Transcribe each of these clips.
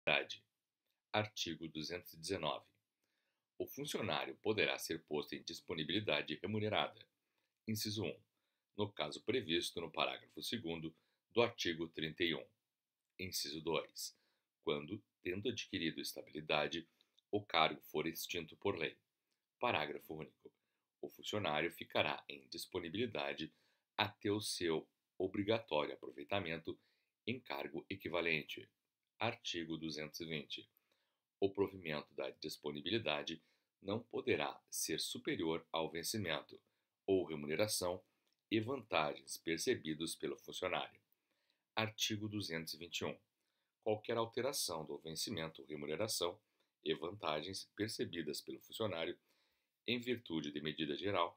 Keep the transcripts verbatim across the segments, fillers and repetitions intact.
Artigo duzentos e dezenove. O funcionário poderá ser posto em disponibilidade remunerada. Inciso um. No caso previsto no parágrafo segundo do artigo trinta e um. Inciso dois. Quando, tendo adquirido estabilidade, o cargo for extinto por lei. Parágrafo único. O funcionário ficará em disponibilidade até o seu obrigatório aproveitamento em cargo equivalente. Artigo duzentos e vinte. O provimento da disponibilidade não poderá ser superior ao vencimento ou remuneração e vantagens percebidos pelo funcionário. Artigo duzentos e vinte e um. Qualquer alteração do vencimento ou remuneração e vantagens percebidas pelo funcionário em virtude de medida geral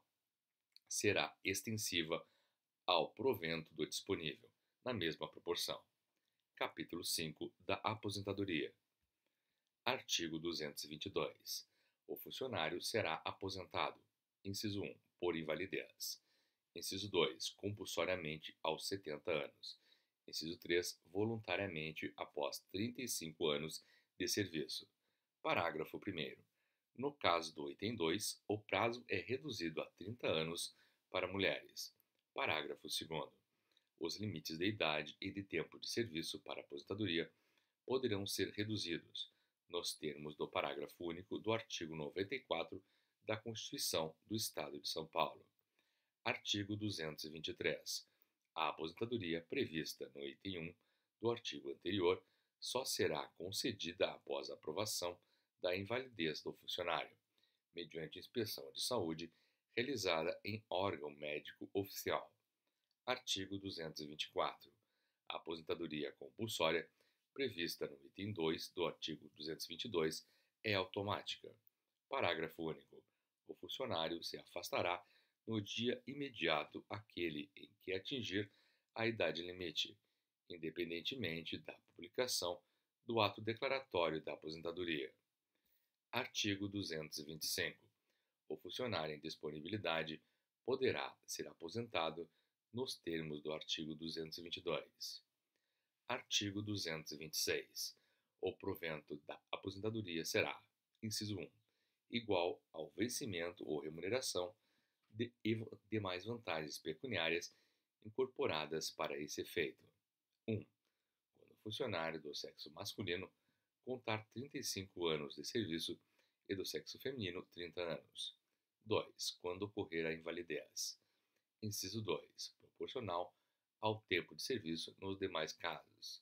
será extensiva ao provento do disponível, na mesma proporção. Capítulo cinco da Aposentadoria. Artigo duzentos e vinte e dois. O funcionário será aposentado. Inciso um. Por invalidez. Inciso dois. Compulsoriamente aos setenta anos. Inciso três. Voluntariamente após trinta e cinco anos de serviço. Parágrafo primeiro. No caso do item dois, o prazo é reduzido a trinta anos para mulheres. Parágrafo segundo. Os limites de idade e de tempo de serviço para aposentadoria poderão ser reduzidos, nos termos do parágrafo único do artigo noventa e quatro da Constituição do Estado de São Paulo. Artigo duzentos e vinte e três. A aposentadoria prevista no item um do artigo anterior só será concedida após a aprovação da invalidez do funcionário, mediante inspeção de saúde realizada em órgão médico oficial. Artigo duzentos e vinte e quatro. A aposentadoria compulsória prevista no item dois do artigo duzentos e vinte e dois é automática. Parágrafo único. O funcionário se afastará no dia imediato àquele em que atingir a idade limite, independentemente da publicação do ato declaratório da aposentadoria. Artigo duzentos e vinte e cinco. O funcionário em disponibilidade poderá ser aposentado nos termos do artigo duzentos e vinte e dois. Artigo duzentos e vinte e seis. O provento da aposentadoria será, inciso um, igual ao vencimento ou remuneração de demais vantagens pecuniárias incorporadas para esse efeito. um. Quando o funcionário do sexo masculino contar trinta e cinco anos de serviço e do sexo feminino trinta anos. dois. Quando ocorrer a invalidez. Inciso dois. Proporcional ao tempo de serviço nos demais casos.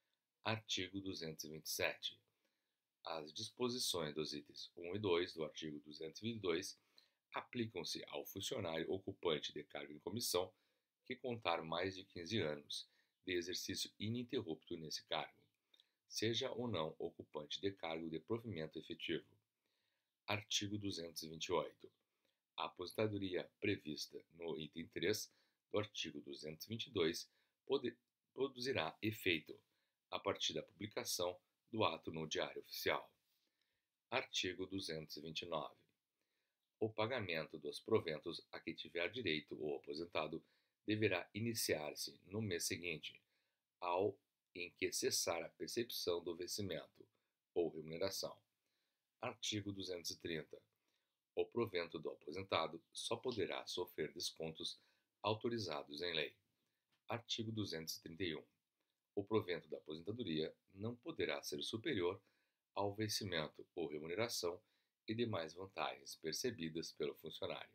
Artigo duzentos e vinte e sete. As disposições dos itens um e dois do artigo duzentos e vinte e dois aplicam-se ao funcionário ocupante de cargo em comissão que contar mais de quinze anos de exercício ininterrupto nesse cargo, seja ou não ocupante de cargo de provimento efetivo. Artigo duzentos e vinte e oito. A aposentadoria prevista no item três do artigo duzentos e vinte e dois pode, produzirá efeito a partir da publicação do ato no Diário Oficial. Artigo duzentos e vinte e nove. O pagamento dos proventos a que tiver direito o aposentado deverá iniciar-se no mês seguinte ao em que cessar a percepção do vencimento ou remuneração. Artigo duzentos e trinta. O provento do aposentado só poderá sofrer descontos autorizados em lei. Artigo duzentos e trinta e um. O provento da aposentadoria não poderá ser superior ao vencimento ou remuneração e demais vantagens percebidas pelo funcionário.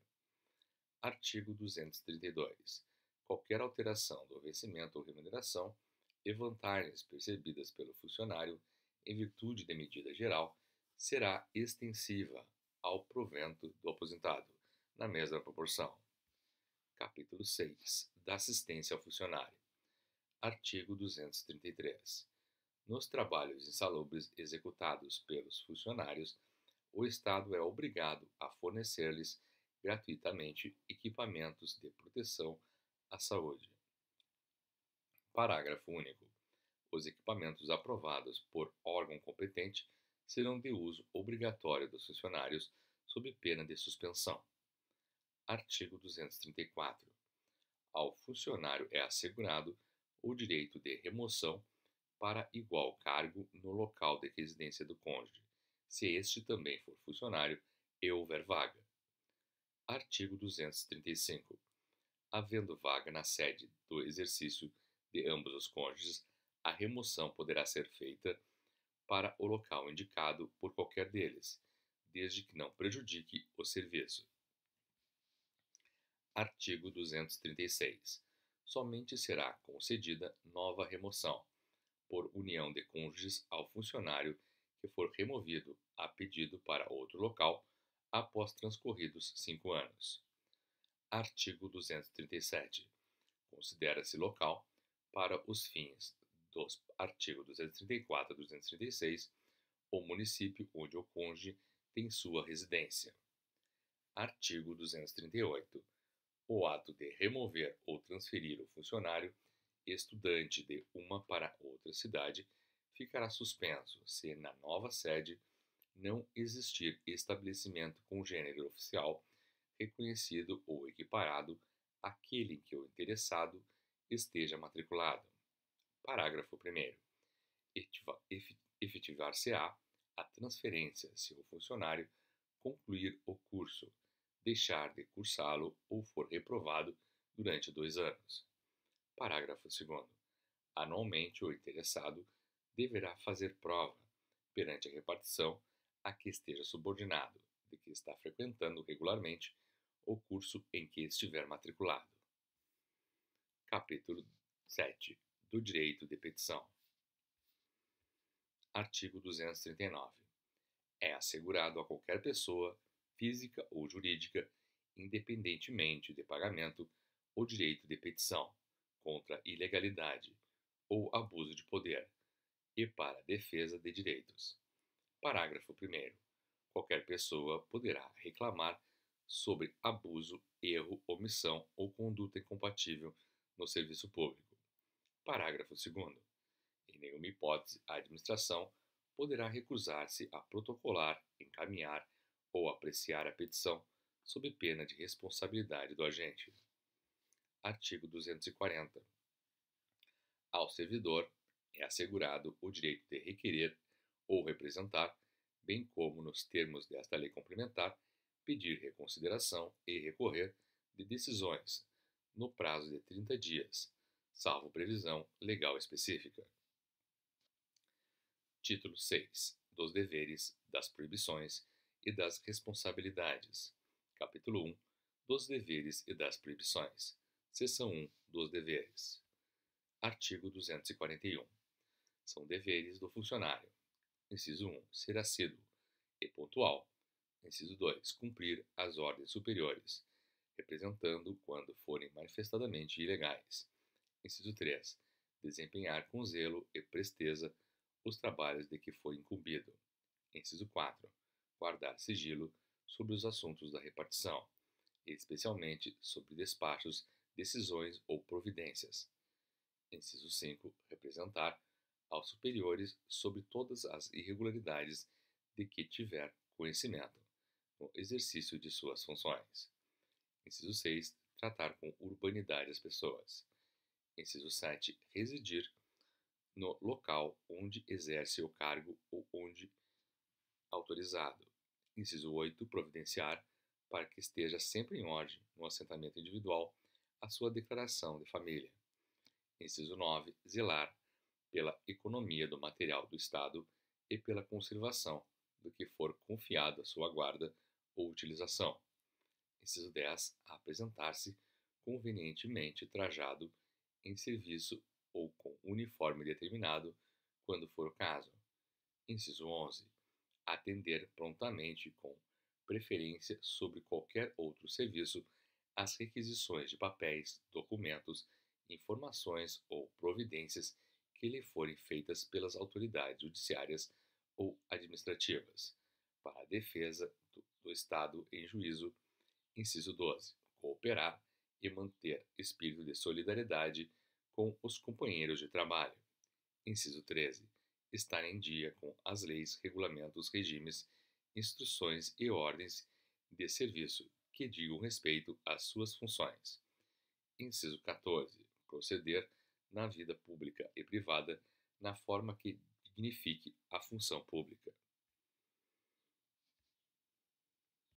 Artigo duzentos e trinta e dois. Qualquer alteração do vencimento ou remuneração e vantagens percebidas pelo funcionário em virtude de medida geral será extensiva ao provento do aposentado, na mesma proporção. Capítulo seis da assistência ao funcionário. Artigo duzentos e trinta e três. Nos trabalhos insalubres executados pelos funcionários, o Estado é obrigado a fornecer-lhes gratuitamente equipamentos de proteção à saúde. Parágrafo único. Os equipamentos aprovados por órgão competente serão de uso obrigatório dos funcionários sob pena de suspensão. Artigo duzentos e trinta e quatro. Ao funcionário é assegurado o direito de remoção para igual cargo no local de residência do cônjuge, se este também for funcionário e houver vaga. Artigo duzentos e trinta e cinco. Havendo vaga na sede do exercício de ambos os cônjuges, a remoção poderá ser feita para o local indicado por qualquer deles, desde que não prejudique o serviço. Artigo duzentos e trinta e seis. Somente será concedida nova remoção, por união de cônjuges, ao funcionário que for removido a pedido para outro local após transcorridos cinco anos. Artigo duzentos e trinta e sete. Considera-se local, para os fins dos artigos duzentos e trinta e quatro e duzentos e trinta e seis, o município onde o cônjuge tem sua residência. Artigo duzentos e trinta e oito. O ato de remover ou transferir o funcionário estudante de uma para outra cidade ficará suspenso se na nova sede não existir estabelecimento com gênero oficial reconhecido ou equiparado àquele em que o interessado esteja matriculado. Parágrafo primeiro. Efetivar-se-á a transferência se o funcionário concluir o curso, deixar de cursá-lo ou for reprovado durante dois anos. Parágrafo segundo. Anualmente o interessado deverá fazer prova, perante a repartição a que esteja subordinado, de que está frequentando regularmente o curso em que estiver matriculado. Capítulo sete. Do direito de petição. Artigo duzentos e trinta e nove. É assegurado a qualquer pessoa, física ou jurídica, independentemente de pagamento, o direito de petição contra ilegalidade ou abuso de poder e para defesa de direitos. Parágrafo primeiro. Qualquer pessoa poderá reclamar sobre abuso, erro, omissão ou conduta incompatível no serviço público. Parágrafo segundo. Em nenhuma hipótese, a administração poderá recusar-se a protocolar, encaminhar ou apreciar a petição sob pena de responsabilidade do agente. Artigo duzentos e quarenta. Ao servidor é assegurado o direito de requerer ou representar, bem como, nos termos desta lei complementar, pedir reconsideração e recorrer de decisões no prazo de trinta dias, salvo previsão legal específica. Título seis. Dos deveres, das proibições e das responsabilidades. Capítulo um. Dos deveres e das proibições. Seção um. Dos deveres. Artigo duzentos e quarenta e um. São deveres do funcionário. Inciso um. Ser assíduo e pontual. Inciso dois. Cumprir as ordens superiores, representando quando forem manifestadamente ilegais. Inciso três. Desempenhar com zelo e presteza os trabalhos de que foi incumbido. Inciso quatro. Guardar sigilo sobre os assuntos da repartição, especialmente sobre despachos, decisões ou providências. Inciso cinco. Representar aos superiores sobre todas as irregularidades de que tiver conhecimento, no exercício de suas funções. Inciso seis. Tratar com urbanidade as pessoas. Inciso sete. Residir no local onde exerce o cargo ou onde autorizado. Inciso oito. Providenciar, para que esteja sempre em ordem no assentamento individual, a sua declaração de família. Inciso nove. Zelar pela economia do material do Estado e pela conservação do que for confiado à sua guarda ou utilização. Inciso dez. Apresentar-se convenientemente trajado em serviço ou com uniforme determinado, quando for o caso. Inciso onze. Atender prontamente, com preferência sobre qualquer outro serviço, às requisições de papéis, documentos, informações ou providências que lhe forem feitas pelas autoridades judiciárias ou administrativas, para a defesa do, do Estado em juízo. Inciso doze. Cooperar e manter espírito de solidariedade com os companheiros de trabalho. Inciso treze. Estar em dia com as leis, regulamentos, regimes, instruções e ordens de serviço que digam respeito às suas funções. Inciso quatorze. Proceder na vida pública e privada na forma que dignifique a função pública.